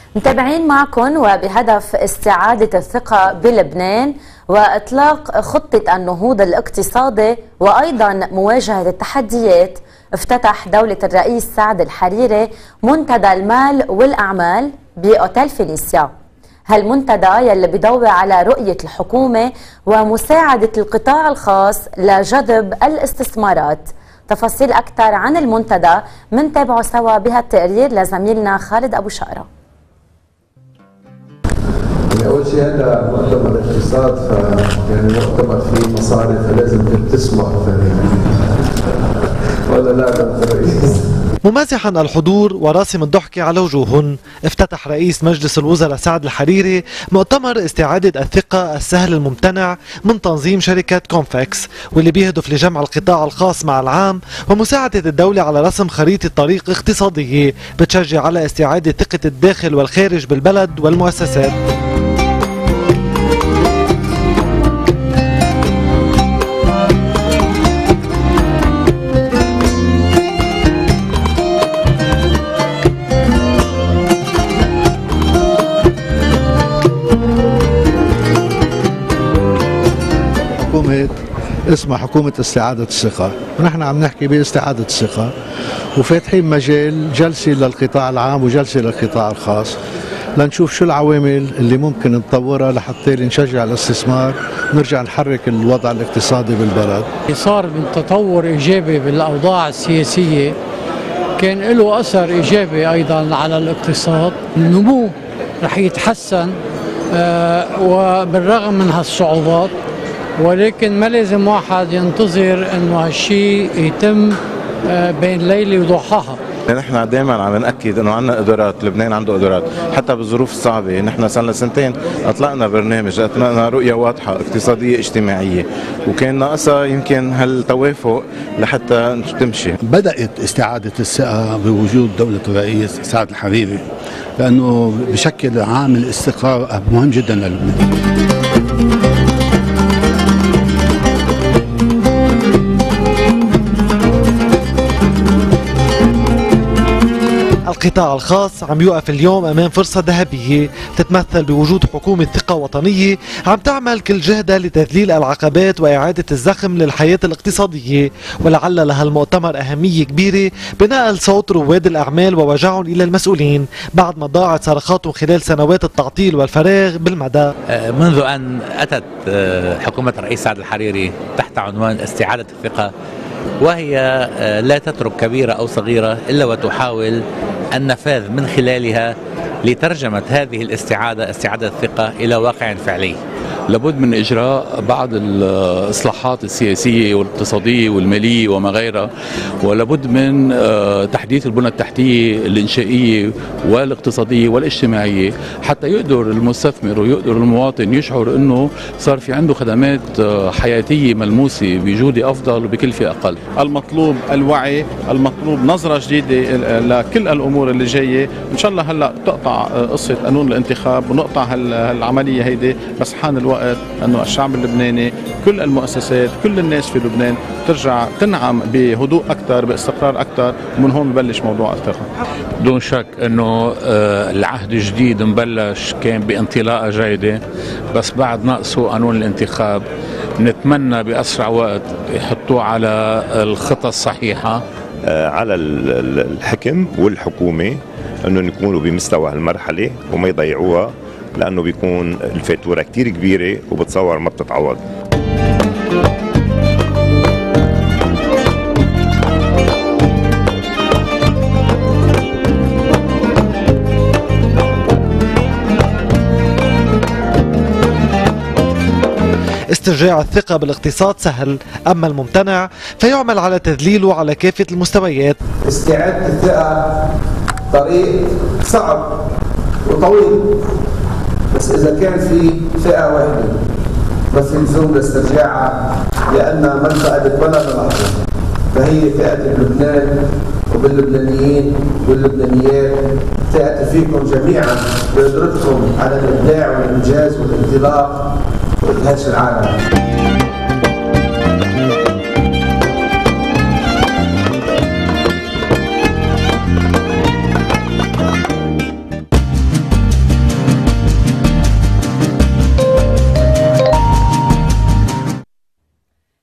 متابعين معكم وبهدف استعادة الثقة بلبنان وإطلاق خطة النهوض الاقتصادي وأيضا مواجهة التحديات، افتتح دولة الرئيس سعد الحريري منتدى المال والأعمال بأوتيل فينيسيا. هالمنتدى يلي بيضوي على رؤية الحكومة ومساعدة القطاع الخاص لجذب الاستثمارات. تفاصيل أكثر عن المنتدى منتابعه سوا بهالتقرير لزميلنا خالد أبو شقرة. أول شيء هذا مؤتمر اقتصاد، يعني مؤتمر فيه مصاري فلازم تسمع ولا لا الرئيس. ممازحا الحضور وراسم الضحك على وجوههم، افتتح رئيس مجلس الوزراء سعد الحريري مؤتمر استعادة الثقة السهل الممتنع من تنظيم شركة كونفكس، واللي بيهدف لجمع القطاع الخاص مع العام ومساعدة الدولة على رسم خريطة طريق اقتصادية بتشجع على استعادة ثقة الداخل والخارج بالبلد والمؤسسات. اسمها حكومة استعادة الثقة، ونحن عم نحكي باستعادة الثقة وفاتحين مجال جلسة للقطاع العام وجلسة للقطاع الخاص لنشوف شو العوامل اللي ممكن نطورها لحتى نشجع الاستثمار ونرجع نحرك الوضع الاقتصادي بالبلد. صار من تطور إيجابي بالأوضاع السياسية كان له أثر إيجابي أيضا على الاقتصاد، النمو رح يتحسن وبالرغم من هالصعوبات، ولكن ما لازم واحد ينتظر انه هالشيء يتم بين ليله وضحاها. نحن دائما عم ناكد انه عندنا قدرات، لبنان عنده قدرات حتى بالظروف الصعبه. نحن صار لنا سنتين اطلقنا برنامج، اطلقنا رؤيه واضحه اقتصاديه اجتماعيه، وكان ناقصها يمكن هالتوافق لحتى تمشي. بدات استعاده الثقه بوجود دوله الرئيس سعد الحريري، لانه بشكل عامل استقرار مهم جدا للبنان. القطاع الخاص عم يوقف اليوم أمام فرصة ذهبية تتمثل بوجود حكومة ثقة وطنية عم تعمل كل جهدها لتذليل العقبات وإعادة الزخم للحياة الاقتصادية، ولعل لها المؤتمر أهمية كبيرة بنقل صوت رواد الأعمال ووجعهم إلى المسؤولين بعد ما ضاعت صرخاتهم خلال سنوات التعطيل والفراغ بالمدى. منذ أن أتت حكومة الرئيس سعد الحريري تحت عنوان استعادة الثقة، وهي لا تترك كبيرة أو صغيرة إلا وتحاول النفاذ من خلالها لترجمة هذه الاستعادة، استعادة الثقة، إلى واقع فعلي. لابد من إجراء بعض الإصلاحات السياسية والاقتصادية والمالية وما غيرها، ولابد من تحديث البنى التحتية الإنشائية والاقتصادية والاجتماعية حتى يقدر المستثمر ويقدر المواطن يشعر أنه صار في عنده خدمات حياتية ملموسة بجودة أفضل وبكلفة أقل. المطلوب الوعي، المطلوب نظرة جديدة لكل الأمور اللي جاية. إن شاء الله هلأ تقطع قصة قانون الانتخاب ونقطع هالعملية هيدي، بس حان الوقت أنه الشعب اللبناني، كل المؤسسات، كل الناس في لبنان ترجع تنعم بهدوء أكثر، باستقرار أكثر، ومن هون ببلش موضوع الثقة. دون شك أنه العهد الجديد مبلش كان بانطلاقة جيدة، بس بعد نقصه قانون الانتخاب نتمنى بأسرع وقت يحطوه على الخطة الصحيحة. على الحكم والحكومة أنه يكونوا بمستوى المرحلة وما يضيعوها، لأنه بيكون الفاتورة كتير كبيرة وبتصور ما بتتعوض. استرجاع الثقة بالاقتصاد سهل، أما الممتنع فيعمل على تذليله على كافة المستويات. استعادة الثقة طريق صعب وطويل، بس إذا كان في فئة واحدة بس يلزم لاسترجاعها لأنها ما انفقدت ولا بلحظة، فهي فئة لبنان وباللبنانيين واللبنانيات. فئة فيكم جميعا بقدرتكم على الإبداع والإنجاز والانطلاق وإدهاش العالم.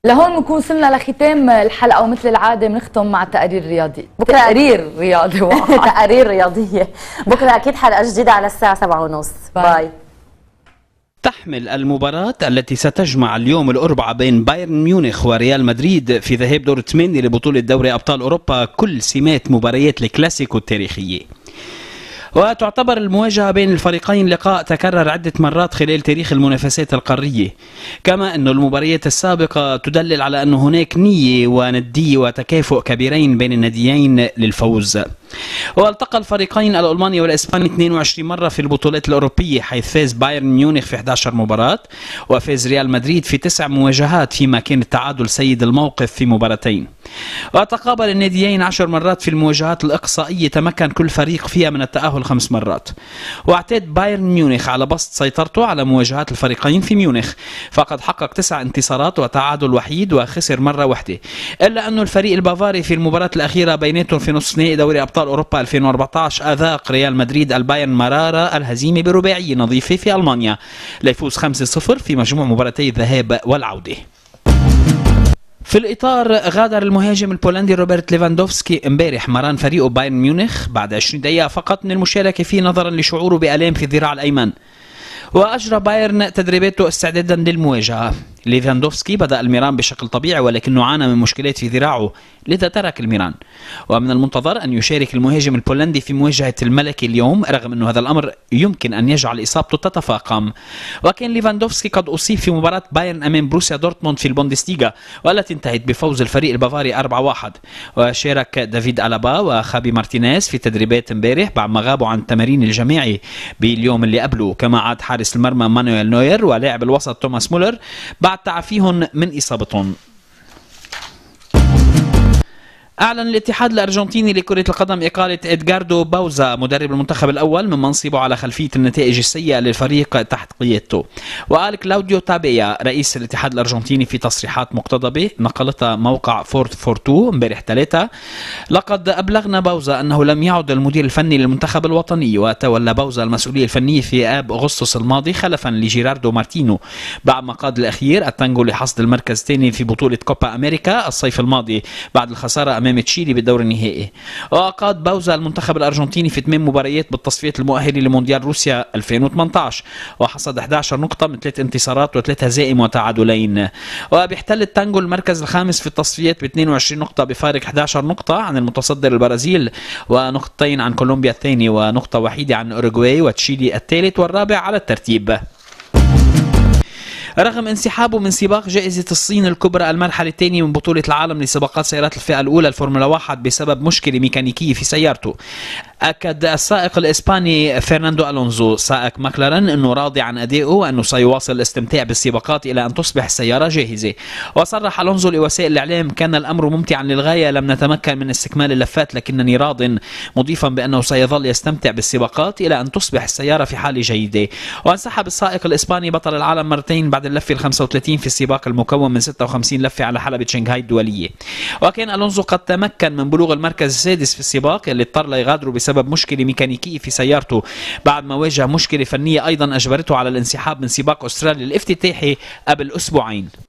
لهون بنكون وصلنا لختام الحلقه، ومثل العاده بنختم مع تقرير رياضي. تقرير رياضي تقارير رياضيه. بكره اكيد حلقه جديده على الساعه 7:30. باي. تحمل المباراة التي ستجمع اليوم الأربعاء بين بايرن ميونخ وريال مدريد في ذهاب دور 8 لبطولة دوري أبطال أوروبا كل سمات مباريات الكلاسيكو التاريخية. وتعتبر المواجهة بين الفريقين لقاء تكرر عدة مرات خلال تاريخ المنافسات القارية، كما أن المباريات السابقة تدلل على أن هناك نية وندية وتكافؤ كبيرين بين الناديين للفوز. والتقى الفريقين الألماني والإسباني 22 مرة في البطولات الأوروبية، حيث فاز بايرن ميونخ في 11 مباراة وفاز ريال مدريد في 9 مواجهات، فيما كان التعادل سيد الموقف في مباراتين. وتقابل الناديين 10 مرات في المواجهات الإقصائية، تمكن كل فريق فيها من التأهل 5 مرات. واعتاد بايرن ميونخ على بسط سيطرته على مواجهات الفريقين في ميونخ، فقد حقق 9 انتصارات وتعادل وحيد وخسر مرة واحدة، إلا أن الفريق البافاري في المباراة الأخيرة بيناتهم في نصف نهائي دوري أبطال أوروبا 2014 أذاق ريال مدريد البايرن مرارة الهزيمة برباعية نظيفة في ألمانيا ليفوز 5-0 في مجموع مباراتي الذهاب والعودة. في الإطار غادر المهاجم البولندي روبرت ليفاندوفسكي امبارح مران فريقه بايرن ميونخ بعد 20 دقيقة فقط من المشاركة فيه نظرا لشعوره بآلام في الذراع الأيمن. وأجرى بايرن تدريباته استعدادا للمواجهة. ليفاندوفسكي بدأ الميران بشكل طبيعي، ولكنه عانى من مشكلات في ذراعه لذا ترك الميران. ومن المنتظر أن يشارك المهاجم البولندي في مواجهة الملكي اليوم، رغم أن هذا الأمر يمكن أن يجعل إصابته تتفاقم. وكان ليفاندوفسكي قد أصيب في مباراة بايرن أمام بروسيا دورتموند في البوندسليغا، والتي انتهت بفوز الفريق البافاري 4-1. وشارك دافيد ألابا وخابي مارتينيز في تدريبات امبارح بعد ما غابوا عن التمارين الجماعي باليوم اللي قبله، كما عاد حارس المرمى مانويل نوير ولاعب الوسط توماس مولر بعد تعافيهم من إصابتهم. أعلن الاتحاد الأرجنتيني لكرة القدم إقالة إدغاردو باوزا مدرب المنتخب الأول من منصبه على خلفية النتائج السيئة للفريق تحت قيادته. وقال كلاوديو تابيا رئيس الاتحاد الأرجنتيني في تصريحات مقتضبة نقلتها موقع فورتو امبارح 3: لقد أبلغنا باوزا أنه لم يعد المدير الفني للمنتخب الوطني، وتولى باوزا المسؤولية الفنية في آب أغسطس الماضي خلفا لجيراردو مارتينو بعد ما قاد الأخير التانجو لحصد المركز الثاني في بطولة كوبا أمريكا الصيف الماضي بعد الخسارة أمام تشيلي بالدور النهائي. وقاد باوزا المنتخب الأرجنتيني في 8 مباريات بالتصفيات المؤهلة لمونديال روسيا 2018، وحصد 11 نقطة من 3 انتصارات و3 هزائم وتعادلين. وبيحتل التانجو المركز الخامس في التصفيات ب 22 نقطة بفارق 11 نقطة عن المتصدر البرازيل، ونقطتين عن كولومبيا الثاني، ونقطة وحيدة عن أوروغواي وتشيلي الثالث والرابع على الترتيب. رغم انسحابه من سباق جائزة الصين الكبرى المرحلة الثانية من بطولة العالم لسباقات سيارات الفئة الأولى الفورمولا 1 بسبب مشكلة ميكانيكية في سيارته، أكد السائق الإسباني فرناندو ألونزو سائق ماكلارن أنه راضي عن أدائه وأنه سيواصل الاستمتاع بالسباقات إلى أن تصبح السيارة جاهزة. وصرح ألونزو لوسائل الإعلام: كان الأمر ممتعا للغاية، لم نتمكن من استكمال اللفات لكنني راض، مضيفا بأنه سيظل يستمتع بالسباقات إلى أن تصبح السيارة في حالة جيدة. وانسحب السائق الإسباني بطل العالم مرتين بعد اللفة 35 في السباق المكون من 56 لفة على حلبة شنغهاي الدولية. وكان ألونزو قد تمكن من بلوغ المركز السادس في السباق اللي اضطر ليغادره بسبب مشكلة ميكانيكية في سيارته بعد ما واجه مشكلة فنية أيضا أجبرته على الانسحاب من سباق أستراليا الافتتاحي قبل أسبوعين.